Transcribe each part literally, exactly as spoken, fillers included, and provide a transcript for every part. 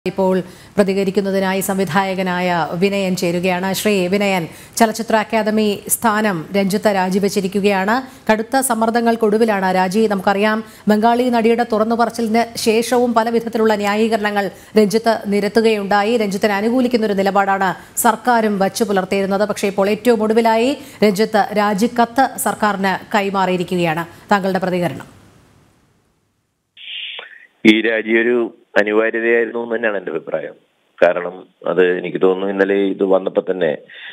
ഇപ്പോൾ പ്രതികരിക്കുന്നതിനായി സംവിധായകനായ വിനയൻ ചേരുകയാണ്. ശ്രീ വിനയൻ, ചലച്ചിത്ര അക്കാദമി സ്ഥാനം രഞ്ജിത്ത് രാജിവെച്ചിരിക്കുകയാണ്. കടുത്ത സമ്മർദ്ദങ്ങൾക്കൊടുവിലാണ് രാജി. നമുക്കറിയാം, ബംഗാളി നടിയുടെ തുറന്നു പറച്ചിലിന് ശേഷവും പല വിധത്തിലുള്ള ന്യായീകരണങ്ങൾ രഞ്ജിത്ത് നിരത്തുകയുണ്ടായി. രഞ്ജിത്തിനെ അനുകൂലിക്കുന്ന ഒരു നിലപാടാണ് സർക്കാരും വച്ചു പുലർത്തിയിരുന്നത്. പക്ഷേ ഇപ്പോൾ ഏറ്റവും ഒടുവിലായി രഞ്ജിത്ത് രാജിക്കത്ത് സർക്കാരിന് കൈമാറിയിരിക്കുകയാണ്. താങ്കളുടെ പ്രതികരണം? ഈ രാജി ഒരു അനിവാര്യതയായിരുന്നു എന്ന് തന്നെയാണ് എൻ്റെ അഭിപ്രായം. കാരണം അത് എനിക്ക് തോന്നുന്നു ഇന്നലെ ഇത് വന്നപ്പോൾ തന്നെ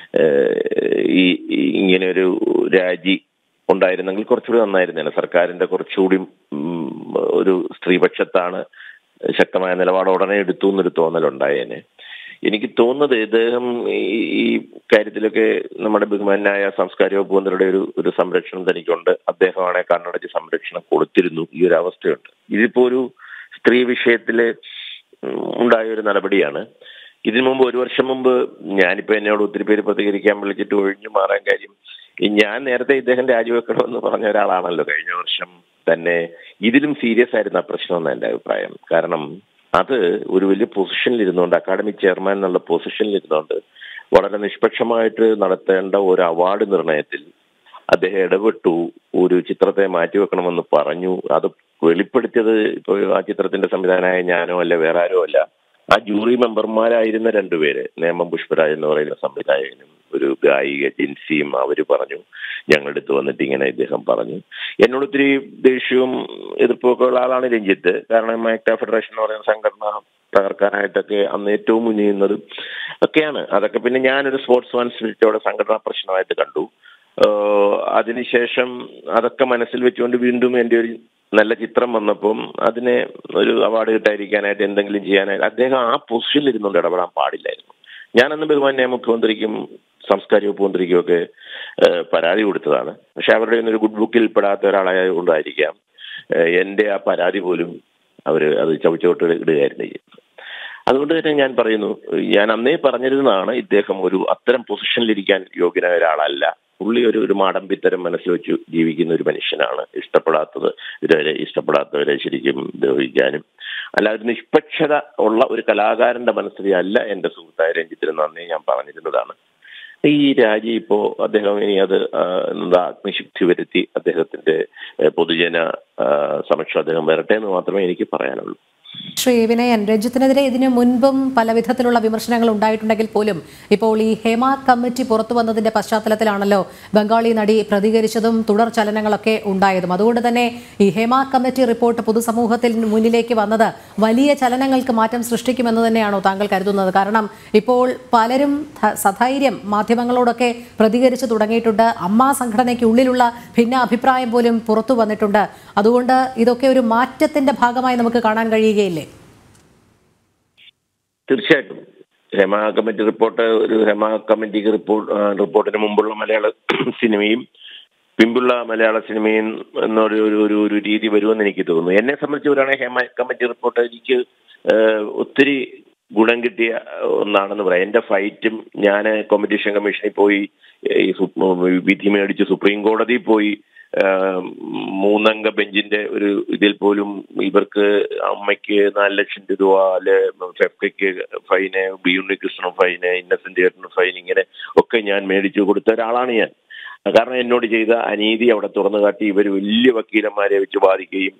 ഈ ഇങ്ങനെ ഒരു രാജി ഉണ്ടായിരുന്നെങ്കിൽ കുറച്ചുകൂടി നന്നായിരുന്നേനെ. സർക്കാരിന്റെ കുറച്ചുകൂടി ഒരു സ്ത്രീപക്ഷത്താണ് ശക്തമായ നിലപാട് ഉടനെ എടുത്തു എന്നൊരു തോന്നലുണ്ടായേനെ. എനിക്ക് തോന്നുന്നത് ഇദ്ദേഹം ഈ കാര്യത്തിലൊക്കെ നമ്മുടെ ബഹുമാനായ സാംസ്കാരിക വകുപ്പ് മന്ത്രിയുടെ ഒരു ഒരു സംരക്ഷണം തനിക്കുണ്ട്. അദ്ദേഹമാണെ കണ്ണടച്ച് സംരക്ഷണം കൊടുത്തിരുന്നു. ഈ ഒരു അവസ്ഥയുണ്ട്. ഇതിപ്പോ ഒരു സ്ത്രീ വിഷയത്തില് ഉണ്ടായ ഒരു നടപടിയാണ്. ഇതിനു മുമ്പ് ഒരു വർഷം മുമ്പ് ഞാനിപ്പോ എന്നോട് ഒത്തിരി പേര് പ്രതികരിക്കാൻ വിളിച്ചിട്ട് ഒഴിഞ്ഞു മാറാൻ കാര്യം, ഞാൻ നേരത്തെ ഇദ്ദേഹം രാജിവെക്കണമെന്ന് പറഞ്ഞ ഒരാളാണല്ലോ. കഴിഞ്ഞ വർഷം തന്നെ ഇതിലും സീരിയസ് ആയിരുന്നു ആ പ്രശ്നം എന്നാണ് എൻ്റെ അഭിപ്രായം. കാരണം അത് ഒരു വലിയ പൊസിഷനിൽ ഇരുന്നുകൊണ്ട്, അക്കാഡമിക് ചെയർമാൻ എന്നുള്ള പൊസിഷനിൽ ഇരുന്നുകൊണ്ട് വളരെ നിഷ്പക്ഷമായിട്ട് നടത്തേണ്ട ഒരു അവാർഡ് നിർണയത്തിൽ അദ്ദേഹം ഇടപെട്ടു. ഒരു ചിത്രത്തെ മാറ്റിവെക്കണമെന്ന് പറഞ്ഞു. അത് വെളിപ്പെടുത്തിയത് ഇപ്പോൾ ആ ചിത്രത്തിന്റെ സംവിധാനമായ ഞാനോ അല്ല വേറെ ആരോ അല്ല, ആ ജൂറി മെമ്പർമാരായിരുന്ന രണ്ടുപേര്, നേമം പുഷ്പരാജ് എന്ന് പറയുന്ന സംവിധായകനും ഒരു ഗായിക ജിൻസിയും. അവര് പറഞ്ഞു, ഞങ്ങളുടെ അടുത്ത് വന്നിട്ട് ഇങ്ങനെ ഇദ്ദേഹം പറഞ്ഞു. എന്നോട് ഒത്തിരി ദേഷ്യവും എതിർപ്പൊക്കെ ഉള്ള ആളാണ് രഞ്ജിത്ത്. കാരണം മാക്ട ഫെഡറേഷൻ എന്ന് പറയുന്ന സംഘടന തകർക്കാനായിട്ടൊക്കെ അന്ന് ഏറ്റവും മുന്നിയുന്നത് ഒക്കെയാണ്. അതൊക്കെ പിന്നെ ഞാനൊരു സ്പോർട്സ് മാൻ സ്പിരിറ്റോടെ സംഘടനാ പ്രശ്നമായിട്ട് കണ്ടു. അതിനുശേഷം അതൊക്കെ മനസ്സിൽ വെച്ചുകൊണ്ട് വീണ്ടും എൻ്റെ ഒരു നല്ല ചിത്രം വന്നപ്പം അതിനെ ഒരു അവാർഡ് കിട്ടാതിരിക്കാനായിട്ട് എന്തെങ്കിലും ചെയ്യാനായിട്ട് അദ്ദേഹം ആ പൊസിഷനിൽ ഇരുന്നുകൊണ്ട് ഇടപെടാൻ പാടില്ലായിരുന്നു. ഞാനന്ന് ബഹുമാന്യ മുഖ്യമന്ത്രിക്കും സാംസ്കാരിക വകുപ്പ് മന്ത്രിക്കും ഒക്കെ പരാതി കൊടുത്തതാണ്. പക്ഷെ അവരുടെ ഒരു ഗുഡ് ബുക്കിൽ പെടാത്ത ഒരാളായത് കൊണ്ടായിരിക്കാം എൻ്റെ ആ പരാതി പോലും അവർ അത് ചവിച്ചോട്ട് ഇടുകയായിരുന്നു ചെയ്യുന്നത്. അതുകൊണ്ട് തന്നെ ഞാൻ പറയുന്നു, ഞാൻ അന്നേ പറഞ്ഞിരുന്നതാണ് ഇദ്ദേഹം ഒരു അത്തരം പൊസിഷനിലിരിക്കാൻ യോഗ്യനായ ഒരാളല്ല. പുള്ളി ഒരു ഒരു മാടമ്പിത്തരം മനസ്സിൽ വെച്ച് ജീവിക്കുന്ന ഒരു മനുഷ്യനാണ്. ഇഷ്ടപ്പെടാത്തത് ഇതുവരെ ഇഷ്ടപ്പെടാത്തവരെ ശരിക്കും ദ്രോഹിക്കാനും അല്ല, ഒരു നിഷ്പക്ഷത ഉള്ള ഒരു കലാകാരന്റെ മനസ്സിൽ അല്ല എൻ്റെ സുഹൃത്തായ രഞ്ജിത്തിന് അന്നേ ഞാൻ പറഞ്ഞിരുന്നതാണ്. ഈ രാജി ഇപ്പോ അദ്ദേഹം ഇനി അത് എന്താ ആത്മശുദ്ധി വരുത്തി അദ്ദേഹത്തിന്റെ പൊതുജന സമക്ഷം അദ്ദേഹം വരട്ടെ എന്ന് മാത്രമേ എനിക്ക് പറയാനുള്ളൂ. ശ്രീ വിനയൻ, രഞ്ജിത്തിനെതിരെ ഇതിനു മുൻപും പല വിധത്തിലുള്ള വിമർശനങ്ങൾ ഉണ്ടായിട്ടുണ്ടെങ്കിൽ പോലും ഇപ്പോൾ ഈ ഹേമ കമ്മിറ്റി പുറത്തു വന്നതിന്റെ പശ്ചാത്തലത്തിലാണല്ലോ ബംഗാളി നടി പ്രതികരിച്ചതും തുടർ ചലനങ്ങളൊക്കെ ഉണ്ടായതും. അതുകൊണ്ട് തന്നെ ഈ ഹേമ കമ്മിറ്റി റിപ്പോർട്ട് പൊതുസമൂഹത്തിൽ മുന്നിലേക്ക് വന്നത് വലിയ ചലനങ്ങൾക്ക് മാറ്റം സൃഷ്ടിക്കുമെന്ന് തന്നെയാണോ താങ്കൾ കരുതുന്നത്? കാരണം ഇപ്പോൾ പലരും സധൈര്യം മാധ്യമങ്ങളോടൊക്കെ പ്രതികരിച്ചു തുടങ്ങിയിട്ടുണ്ട്. അമ്മ സംഘടനയ്ക്കുള്ളിലുള്ള ഭിന്ന അഭിപ്രായം പോലും പുറത്തു വന്നിട്ടുണ്ട്. അതുകൊണ്ട് ഇതൊക്കെ ഒരു മാറ്റത്തിന്റെ ഭാഗമായി നമുക്ക് കാണാൻ കഴിയുകയില്ലേ? തീർച്ചയായിട്ടും ഹേമ കമ്മിറ്റി റിപ്പോർട്ട് ഒരു ഹേമ കമ്മിറ്റിക്ക് റിപ്പോർട്ട് റിപ്പോർട്ടിന് മുമ്പുള്ള മലയാള സിനിമയും പിമ്പുള്ള മലയാള സിനിമയും എന്നൊരു ഒരു ഒരു രീതി വരുമെന്ന് എനിക്ക് തോന്നുന്നു. എന്നെ സംബന്ധിച്ചവരാണെങ്കിൽ ഹേമ കമ്മിറ്റി റിപ്പോർട്ട് എനിക്ക് ഒത്തിരി ഗുണം കിട്ടിയ ഒന്നാണെന്ന് പറയാം. എൻ്റെ ഫൈറ്റും ഞാൻ കോമ്പറ്റീഷൻ കമ്മീഷനിൽ പോയി ഈ വിധി മേടിച്ച് സുപ്രീം കോടതിയിൽ പോയി മൂന്നംഗ ബെഞ്ചിന്റെ ഒരു ഇതിൽ പോലും ഇവർക്ക് അമ്മയ്ക്ക് നാല് ലക്ഷം രൂപ, അല്ലെ ഫെഫ്കയ്ക്ക് fine, B Unnikrishnan fine, Innocent ചേട്ടന് ഫൈൻ, ഇങ്ങനെ ഒക്കെ ഞാൻ മേടിച്ചു കൊടുത്ത ഒരാളാണ് ഞാൻ. കാരണം എന്നോട് ചെയ്ത അനീതി അവിടെ തുറന്നു കാട്ടി ഇവർ വലിയ വക്കീലന്മാരെ വെച്ച് ബാധിക്കുകയും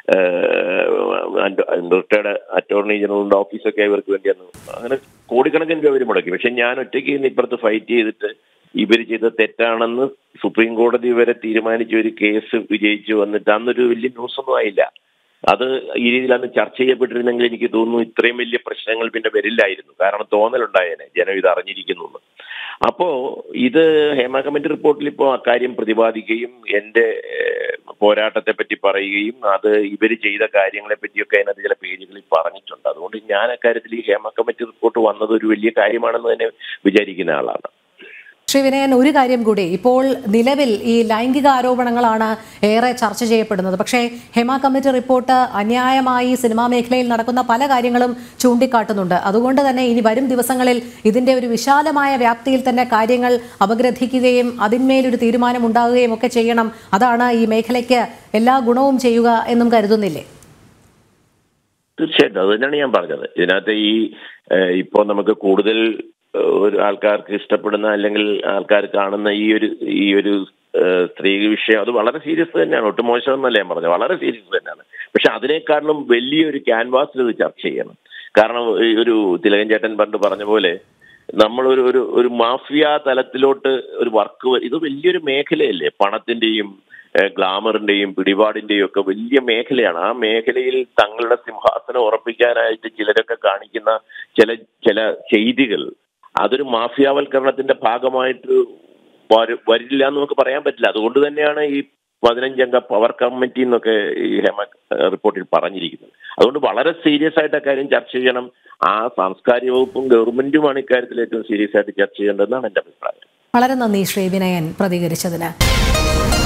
റിട്ടയർഡ് അറ്റോർണി ജനറലിന്റെ ഓഫീസൊക്കെ ഇവർക്ക് വേണ്ടിയാണ് അങ്ങനെ കോടിക്കണക്കിന് രൂപ മുടക്കി. പക്ഷെ ഞാൻ ഒറ്റയ്ക്ക് ഇന്ന് ഇപ്പുറത്ത് ഫൈറ്റ് ചെയ്തിട്ട് ഇവർ ചെയ്ത തെറ്റാണെന്ന് സുപ്രീം കോടതി വരെ തീരുമാനിച്ച ഒരു കേസ് വിജയിച്ചു വന്നിട്ട് അന്നൊരു വലിയ ന്യൂസൊന്നും ആയില്ല. അത് ഈ രീതിയിൽ അന്ന് ചർച്ച ചെയ്യപ്പെട്ടിരുന്നെങ്കിൽ എനിക്ക് തോന്നുന്നു ഇത്രയും വലിയ പ്രശ്നങ്ങൾ പിന്നെ വരില്ലായിരുന്നു. കാരണം തോന്നലുണ്ടായേനെ ജനം ഇത് അറിഞ്ഞിരിക്കുന്നു. അപ്പോ ഇത് ഹേമ കമ്മിറ്റി റിപ്പോർട്ടിൽ ഇപ്പോൾ അക്കാര്യം പ്രതിപാദിക്കുകയും എൻ്റെ പോരാട്ടത്തെ പറ്റി പറയുകയും അത് ഇവർ ചെയ്ത കാര്യങ്ങളെ പറ്റിയൊക്കെ അതിനകത്ത് ചില പേജുകളിൽ പറഞ്ഞിട്ടുണ്ട്. അതുകൊണ്ട് ഞാൻ അക്കാര്യത്തിൽ ഈ ഹേമ കമ്മിറ്റി റിപ്പോർട്ട് വന്നത് ഒരു വലിയ കാര്യമാണെന്ന് തന്നെ വിചാരിക്കുന്ന ആളാണ്. ശ്രീ വിനയൻ, ഒരു കാര്യം കൂടി, ഇപ്പോൾ നിലവിൽ ഈ ലൈംഗിക ആരോപണങ്ങളാണ് ഏറെ ചർച്ച ചെയ്യപ്പെടുന്നത്. പക്ഷേ ഹേമ കമ്മിറ്റി റിപ്പോർട്ട് അന്യായമായി സിനിമാ മേഖലയിൽ നടക്കുന്ന പല കാര്യങ്ങളും ചൂണ്ടിക്കാട്ടുന്നുണ്ട്. അതുകൊണ്ട് തന്നെ ഇനി വരും ദിവസങ്ങളിൽ ഇതിന്റെ ഒരു വിശാലമായ വ്യാപ്തിയിൽ തന്നെ കാര്യങ്ങൾ അപഗ്രഥിക്കുകയും അതിന്മേലൊരു തീരുമാനം ഉണ്ടാകുകയും ഒക്കെ ചെയ്യണം. അതാണ് ഈ മേഖലയ്ക്ക് എല്ലാ ഗുണവും ചെയ്യുക എന്നും കരുതുന്നില്ലേ? തീർച്ചയായിട്ടും അത് തന്നെയാണ് ഞാൻ പറഞ്ഞത്. ഇതിനകത്ത് ഈ ഇപ്പോ നമുക്ക് കൂടുതൽ ഒരു ആൾക്കാർക്ക് ഇഷ്ടപ്പെടുന്ന അല്ലെങ്കിൽ ആൾക്കാർ കാണുന്ന ഈ ഒരു ഈ ഒരു സ്ത്രീ വിഷയം അത് വളരെ സീരിയസ് തന്നെയാണ്. ഒട്ടും മോശമെന്നല്ല ഞാൻ പറഞ്ഞത്, വളരെ സീരിയസ് തന്നെയാണ്. പക്ഷെ അതിനേക്കാളും വലിയൊരു ക്യാൻവാസിൽ ഇത് ചർച്ച ചെയ്യണം. കാരണം ഒരു തിലകൻ ചേട്ടൻ പണ്ട് പറഞ്ഞ പോലെ നമ്മളൊരു ഒരു ഒരു മാഫിയ തലത്തിലോട്ട് ഒരു വർക്ക്, ഇത് വലിയൊരു മേഖലയല്ലേ, പണത്തിന്റെയും ഗ്ലാമറിന്റെയും പിടിപാടിന്റെയും ഒക്കെ വലിയ മേഖലയാണ്. ആ മേഖലയിൽ തങ്ങളുടെ സിംഹാസനം ഉറപ്പിക്കാനായിട്ട് ചിലരൊക്കെ കാണിക്കുന്ന ചില ചില ചെയ്തികൾ അതൊരു മാഫിയാവൽക്കരണത്തിന്റെ ഭാഗമായിട്ട് വരില്ല എന്ന് നമുക്ക് പറയാൻ പറ്റില്ല. അതുകൊണ്ട് തന്നെയാണ് ഈ പതിനഞ്ചംഗ പവർ കമ്മിറ്റി എന്നൊക്കെ ഈ ഹേമ റിപ്പോർട്ടിൽ പറഞ്ഞിരിക്കുന്നത്. അതുകൊണ്ട് വളരെ സീരിയസ് ആയിട്ട് കാര്യം ചർച്ച ചെയ്യണം. ആ സാംസ്കാരിക വകുപ്പും ഗവൺമെന്റുമാണ് ഇക്കാര്യത്തിൽ ഏറ്റവും സീരിയസ് ആയിട്ട് ചർച്ച ചെയ്യേണ്ടതെന്നാണ് എന്റെ അഭിപ്രായം. വളരെ നന്ദി ശ്രീ വിനയൻ പ്രതികരിച്ചതിന്.